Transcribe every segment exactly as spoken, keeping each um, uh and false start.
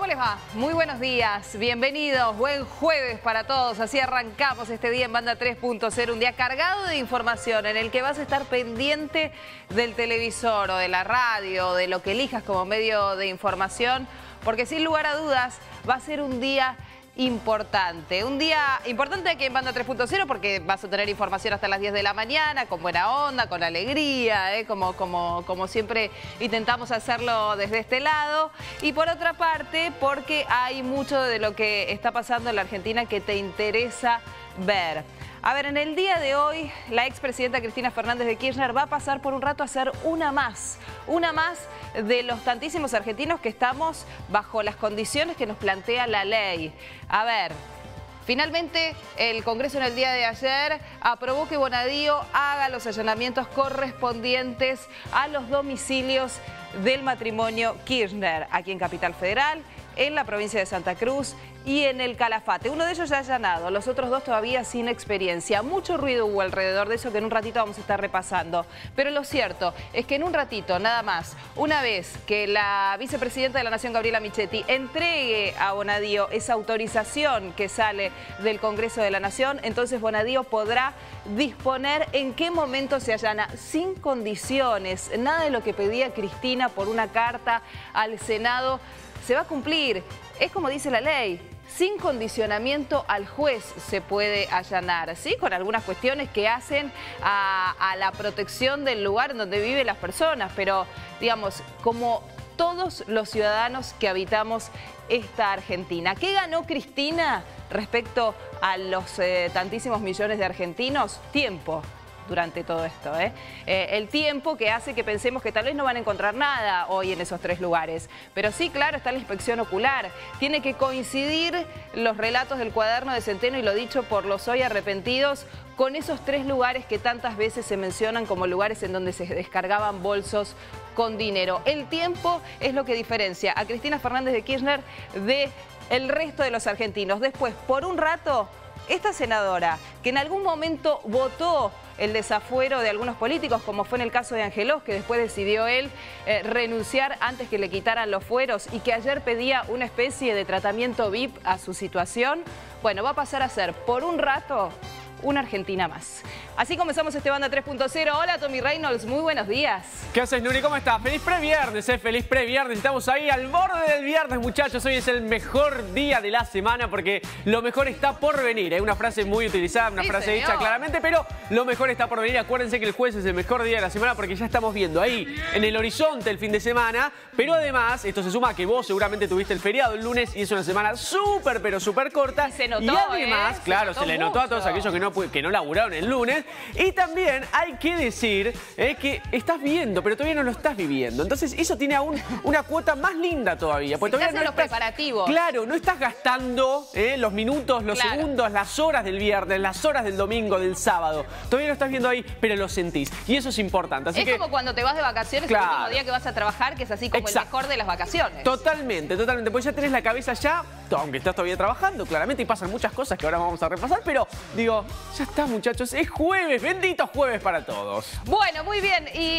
¿cómo les va? Muy buenos días, bienvenidos, buen jueves para todos. Así arrancamos este día en Banda tres punto cero, un día cargado de información en el que vas a estar pendiente del televisor o de la radio, de lo que elijas como medio de información, porque sin lugar a dudas va a ser un día importante. Un día importante aquí en Banda tres punto cero porque vas a tener información hasta las diez de la mañana, con buena onda, con alegría, ¿eh? como, como, como siempre intentamos hacerlo desde este lado. Y por otra parte, porque hay mucho de lo que está pasando en la Argentina que te interesa ver. A ver, en el día de hoy, la expresidenta Cristina Fernández de Kirchner va a pasar por un rato a ser una más. Una más de los tantísimos argentinos que estamos bajo las condiciones que nos plantea la ley. A ver, finalmente el Congreso en el día de ayer aprobó que Bonadío haga los allanamientos correspondientes a los domicilios del matrimonio Kirchner, aquí en Capital Federal, en la provincia de Santa Cruz y en el Calafate. Uno de ellos ya allanado, los otros dos todavía sin experiencia. Mucho ruido hubo alrededor de eso que en un ratito vamos a estar repasando. Pero lo cierto es que en un ratito, nada más, una vez que la vicepresidenta de la Nación, Gabriela Michetti, entregue a Bonadío esa autorización que sale del Congreso de la Nación, entonces Bonadío podrá disponer en qué momento se allana, sin condiciones. Nada de lo que pedía Cristina por una carta al Senado se va a cumplir. Es como dice la ley, sin condicionamiento al juez se puede allanar, ¿sí? Con algunas cuestiones que hacen a, a la protección del lugar en donde viven las personas, pero digamos, como todos los ciudadanos que habitamos esta Argentina. ¿Qué ganó Cristina respecto a los eh, tantísimos millones de argentinos? Tiempo durante todo esto, ¿eh? Eh, el tiempo que hace que pensemos que tal vez no van a encontrar nada hoy en esos tres lugares. Pero sí, claro, está la inspección ocular. Tiene que coincidir los relatos del cuaderno de Centeno y lo dicho por los hoy arrepentidos con esos tres lugares que tantas veces se mencionan como lugares en donde se descargaban bolsos con dinero. El tiempo es lo que diferencia a Cristina Fernández de Kirchner de el resto de los argentinos. Después, por un rato, esta senadora, que en algún momento votó el desafuero de algunos políticos, como fue en el caso de Angelos, que después decidió él eh, renunciar antes que le quitaran los fueros y que ayer pedía una especie de tratamiento V I P a su situación, bueno, va a pasar a ser por un rato una Argentina más. Así comenzamos este Banda tres punto cero. Hola, Tommy Reynolds, muy buenos días. ¿Qué haces, Nuri? ¿Cómo estás? Feliz previernes, ¿eh? Feliz previernes. Estamos ahí al borde del viernes, muchachos. Hoy es el mejor día de la semana porque lo mejor está por venir. Es una frase muy utilizada, una sí, frase señor. dicha claramente, pero lo mejor está por venir. Acuérdense que el jueves es el mejor día de la semana porque ya estamos viendo ahí en el horizonte el fin de semana. Pero además, esto se suma a que vos seguramente tuviste el feriado el lunes y es una semana súper, pero súper corta. Y se notó, y además, ¿eh? claro, se, se le notó notó a mucho. todos aquellos que no, que no laburaron el lunes. Y también hay que decir eh, que estás viendo, pero todavía no lo estás viviendo. Entonces eso tiene aún una cuota más linda todavía. Porque todavía estás en no los preparativos. Claro, no estás gastando eh, los minutos, los Claro. segundos, las horas del viernes, las horas del domingo, del sábado. Todavía lo estás viendo ahí, pero lo sentís. Y eso es importante. Así es que, como cuando te vas de vacaciones, claro, el último día que vas a trabajar, que es así como exacto, el mejor de las vacaciones. Totalmente, totalmente. Pues ya tenés la cabeza ya, aunque estás todavía trabajando, claramente, y pasan muchas cosas que ahora vamos a repasar, pero digo, ya está, muchachos, es jueves, bendito jueves para todos. Bueno, muy bien. Y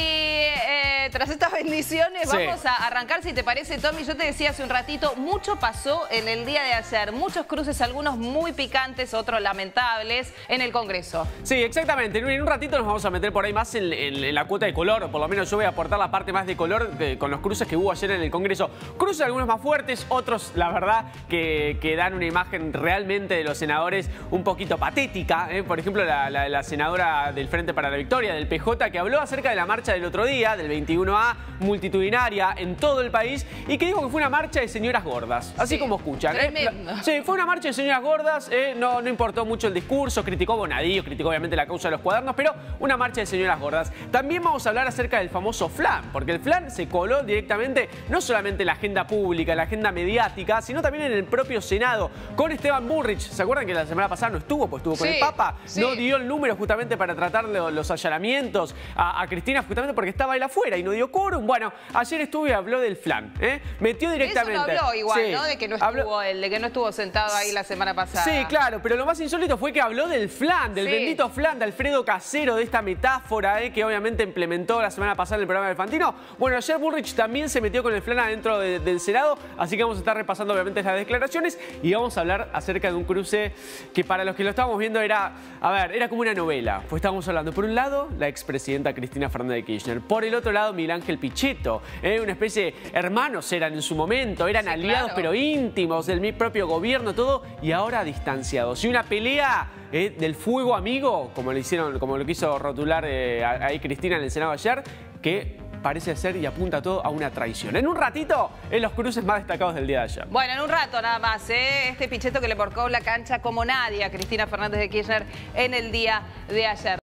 eh, tras estas bendiciones Sí. vamos a arrancar, si te parece, Tommy. Yo te decía hace un ratito, mucho pasó en el día de ayer. Muchos cruces, algunos muy picantes, otros lamentables, en el Congreso. Sí, exactamente. En un ratito nos vamos a meter por ahí más en, en- en la cuota de color, o por lo menos yo voy a aportar la parte más de color de- con los cruces que hubo ayer en el Congreso. Cruces algunos más fuertes, otros, la verdad, que, que dan una imagen realmente de los senadores un poquito patética. ¿eh? Por ejemplo, la, la- la senadora del Frente para la Victoria, del P J, que habló acerca de la marcha del otro día, del veintiuno A, multitudinaria en todo el país, y que dijo que fue una marcha de señoras gordas, así Sí, como escuchan. ¿eh? tremendo. La- sí, fue una marcha de señoras gordas, eh, no, no importó mucho el discurso, criticó a Bonadío, criticó obviamente la causa de los cuadernos, pero una marcha de señoras gordas. También vamos a hablar acerca del famoso flan, porque el flan se coló directamente, no solamente en la agenda pública, en la agenda mediática, sino también en el propio Senado, con Esteban Bullrich. ¿Se acuerdan que la semana pasada no estuvo? Pues estuvo con Sí, el Papa, sí. no dio el número justamente para tratar lo- los allanamientos a, a Cristina, justamente porque estaba él afuera y no dio quórum. Bueno, ayer estuvo y habló del flan, ¿eh? Metió directamente. Eso lo habló igual, sí. ¿no? De que no estuvo habló... él, de que no estuvo sentado ahí la semana pasada. Sí, claro, pero lo más insólito fue que habló del flan, del sí. bendito flan de Alfredo Casero, de esta metáfora ¿eh? que obviamente implementó la semana pasada en el programa del Fantino. Bueno, ayer Bullrich también se metió con el flan adentro de, del Senado, así que vamos a estar repasando obviamente las declaraciones y vamos a hablar acerca de un cruce que para los que lo estábamos viendo era, a ver, era como una novela. Pues estábamos hablando, por un lado, la expresidenta Cristina Fernández de Kirchner, por el otro lado, Miguel Ángel Pichetto, ¿eh? una especie de hermanos eran en su momento, eran sí, aliados claro. pero íntimos del mi propio gobierno, todo, y ahora distanciados. Y una pelea eh, del fuego amigo, como lo hicieron, como lo quiso rotular eh, ahí Cristina en el Senado ayer, que parece ser y apunta todo a una traición. En un ratito, en los cruces más destacados del día de ayer. Bueno, en un rato nada más, ¿eh? Este Pichetto que le porcó la cancha como nadie a Cristina Fernández de Kirchner en el día de ayer.